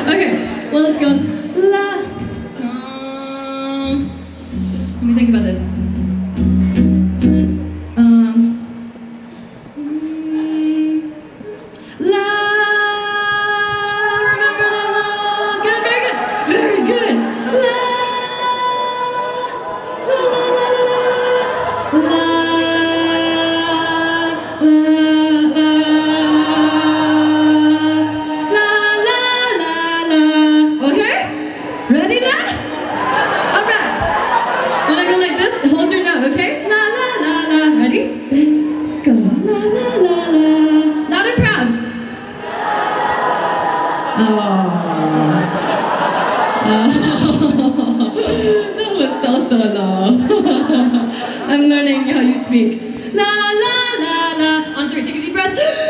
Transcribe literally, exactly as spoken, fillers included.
Okay, well, let's go. La. Um, let me think about this. Um. mm, La. Remember this? Oh, good, very good, very good. La. La la la la la la. La. Ready, la? Alright. When I go like this, hold your note, okay? La la la la. Ready? Set, go. La la la la. Loud and proud. Oh. Oh. That was so, so low. I'm learning how you speak. La la la la. On three, take a deep breath.